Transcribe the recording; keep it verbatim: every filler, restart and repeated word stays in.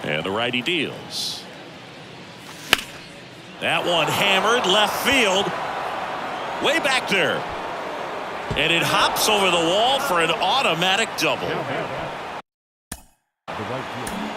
And the righty deals. That one hammered left field. Way back there. And it hops over the wall for an automatic double. The right field.